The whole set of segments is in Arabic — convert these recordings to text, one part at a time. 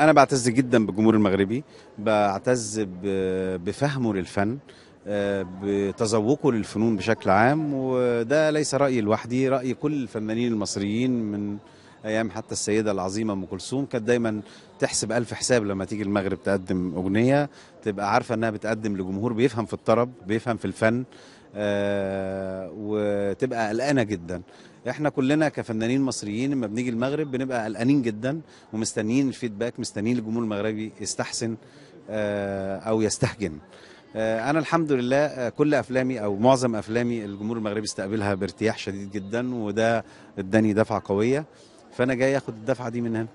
أنا بعتز جدا بالجمهور المغربي، بعتز بفهمه للفن، بتذوقه للفنون بشكل عام، وده ليس رأيي لوحدي، رأي كل الفنانين المصريين من أيام حتى السيدة العظيمة أم كلثوم كانت دايما تحسب ألف حساب لما تيجي المغرب تقدم أغنية، تبقى عارفة أنها بتقدم لجمهور بيفهم في الطرب، بيفهم في الفن، وتبقى قلقانة جدا. احنا كلنا كفنانين مصريين لما بنيجي المغرب بنبقى قلقانين جدا ومستنيين الفيدباك، مستنيين الجمهور المغربي يستحسن او يستهجن. انا الحمد لله كل افلامي او معظم افلامي الجمهور المغربي استقبلها بارتياح شديد جدا، وده اداني دفعة قوية، فانا جاي اخد الدفعة دي من هنا.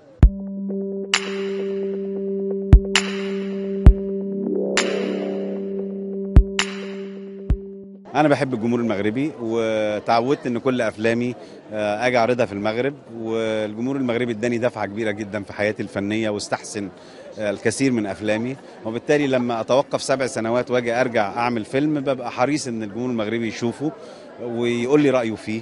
أنا بحب الجمهور المغربي وتعودت إن كل أفلامي أجي أعرضها في المغرب، والجمهور المغربي اداني دفعة كبيرة جدا في حياتي الفنية واستحسن الكثير من أفلامي، وبالتالي لما أتوقف 7 سنوات وأجي أرجع أعمل فيلم ببقى حريص إن الجمهور المغربي يشوفه ويقول لي رأيه فيه،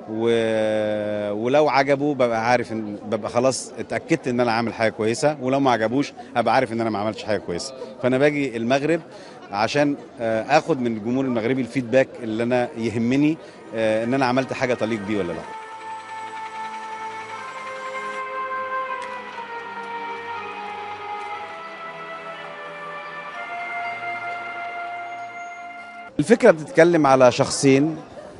ولو عجبه ببقى عارف إن ببقى خلاص اتأكدت إن أنا عامل حاجة كويسة، ولو ما عجبوش أبقى عارف إن أنا ما عملتش حاجة كويسة. فأنا باجي المغرب عشان اخد من الجمهور المغربي الفيدباك اللي انا يهمني ان انا عملت حاجه تليق بيه ولا لا. الفكره بتتكلم على شخصين،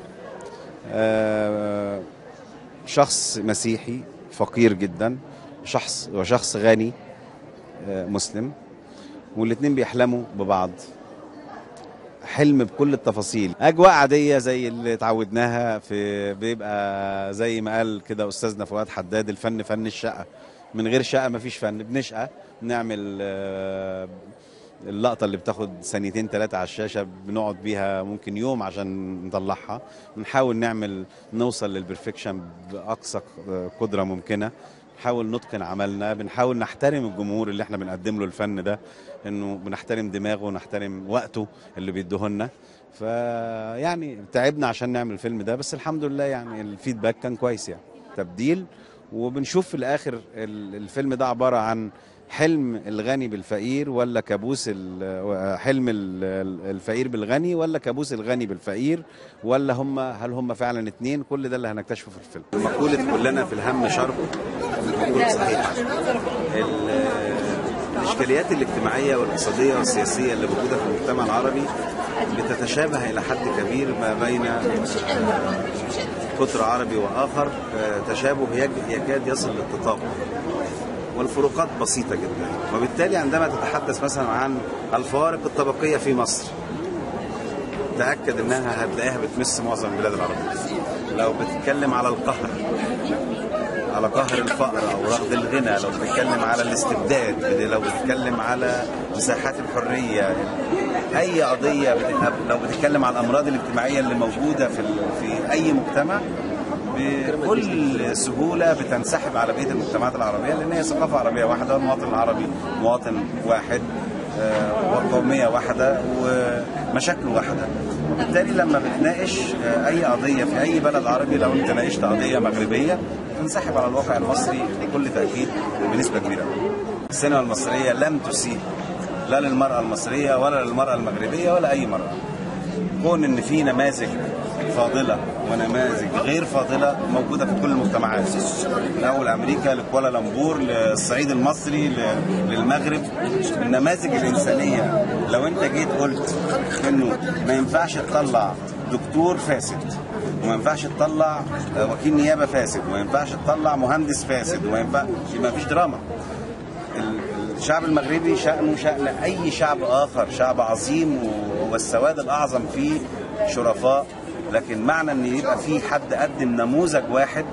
شخص مسيحي فقير جدا، وشخص غني مسلم، والاتنين بيحلموا ببعض حلم بكل التفاصيل. اجواء عاديه زي اللي اتعودناها، في بيبقى زي ما قال كده استاذنا فؤاد حداد، الفن فن الشقه، من غير شقه مفيش فن. بنشقى نعمل اللقطه اللي بتاخد 2 3 على الشاشه بنقعد بيها ممكن يوم عشان نطلعها، بنحاول نوصل للبرفكشن باقصى قدره ممكنه، بنحاول نتقن عملنا، بنحاول نحترم الجمهور اللي احنا بنقدم له الفن ده، انه بنحترم دماغه ونحترم وقته اللي بيديهولنا. فيعني تعبنا عشان نعمل الفيلم ده، بس الحمد لله يعني الفيدباك كان كويس، يعني تبديل. وبنشوف في الاخر الفيلم ده عبارة عن حلم الغني بالفقير، ولا كابوس حلم الفقير بالغني، ولا كابوس الغني بالفقير، ولا هل هم فعلا اتنين؟ كل ده اللي هنكتشفه في الفيلم. مقولة كلنا في الهم شرب مقولة صحيحة. الإشكاليات الاجتماعية والاقتصادية والسياسية اللي موجودة في المجتمع العربي بتتشابه إلى حد كبير ما بين قطر عربي وآخر، تشابه يكاد يصل للتطابق، والفروقات بسيطة جدا. وبالتالي عندما تتحدث مثلا عن الفوارق الطبقية في مصر، تأكد أنها هتلاقيها بتمس معظم البلاد العربية. لو بتتكلم على القهر، على قهر الفقر أو رغد الغنى، لو بتتكلم على الاستبداد، لو بتتكلم على مساحات الحرية، أي قضية، لو بتتكلم على الأمراض الاجتماعية اللي موجودة في أي مجتمع، بكل سهولة بتنسحب على بقية المجتمعات العربية، لأن هي ثقافة عربية واحدة، والمواطن العربي مواطن واحد، وقومية واحدة، ومشاكل واحدة. وبالتالي لما بتناقش أي قضية في أي بلد عربي، لو أنت ناقشت قضية مغربية تنسحب على الواقع المصري بكل تأكيد بنسبة كبيرة. السينما المصرية لم تسيء لا للمرأة المصرية ولا للمرأة المغربية ولا أي مرأة. كون إن في نماذج فاضلة ونماذج غير فاضلة موجودة في كل المجتمعات، من أول أمريكا لكوالالمبور للصعيد المصري للمغرب. النماذج الإنسانية، لو أنت جيت قلت إنه ما ينفعش تطلع دكتور فاسد، وما ينفعش تطلع وكيل نيابة فاسد، وما ينفعش تطلع مهندس فاسد، يبقى مفيش دراما. الشعب المغربي شأنه شأن أي شعب آخر، شعب عظيم والسواد الأعظم فيه شرفاء، لكن معنى ان يبقى في حد قدم نموذج واحد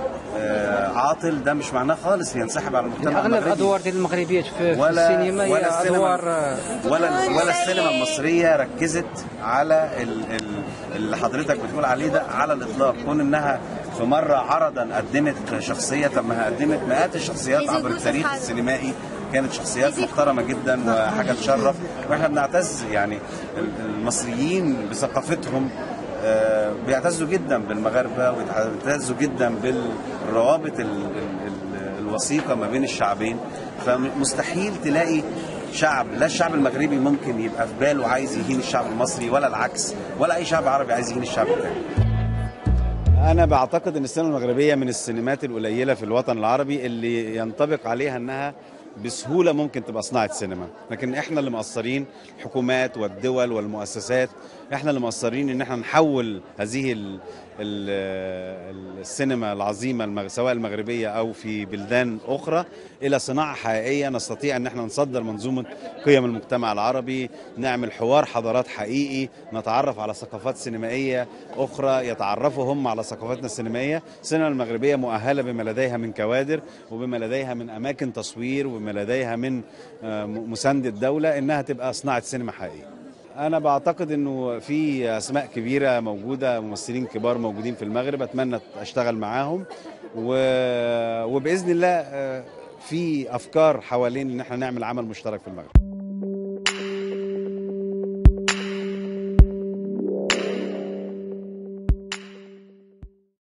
عاطل ده مش معناه خالص ينسحب على المجتمع المغربي. اغلب الادوار ديال المغربيات في السينما هي ادوار ولا السينما المصريه ركزت على اللي حضرتك بتقول عليه ده على الاطلاق. كون انها في مره عرضا قدمت شخصيه، طب ما قدمت مئات الشخصيات عبر التاريخ السينمائي، كانت شخصيات محترمه جدا وحاجه تشرف، واحنا بنعتز يعني المصريين بثقافتهم، بيعتزوا جدا بالمغاربه وبيعتزوا جدا بالروابط الوثيقه ما بين الشعبين. فمستحيل تلاقي شعب، لا الشعب المغربي ممكن يبقى في باله عايز يهين الشعب المصري، ولا العكس، ولا اي شعب عربي عايز يهين الشعب الثاني. انا بعتقد ان السينما المغربيه من السينمات القليله في الوطن العربي اللي ينطبق عليها انها بسهوله ممكن تبقى صناعه سينما، لكن احنا اللي مقصرين، الحكومات والدول والمؤسسات، احنا اللي مقصرين ان احنا نحول هذه السينما العظيمه سواء المغربيه او في بلدان اخرى الى صناعه حقيقيه نستطيع ان احنا نصدر منظومه قيم المجتمع العربي، نعمل حوار حضارات حقيقي، نتعرف على ثقافات سينمائيه اخرى يتعرفوا هم على ثقافتنا السينمائيه. السينما المغربيه مؤهله بما لديها من كوادر وبما لديها من اماكن تصوير وبما لديها من مساندة الدوله انها تبقى صناعه سينما حقيقيه. أنا بعتقد إنه في أسماء كبيرة موجودة، ممثلين كبار موجودين في المغرب، أتمنى أشتغل معاهم وبإذن الله في أفكار حوالين إن احنا نعمل عمل مشترك في المغرب.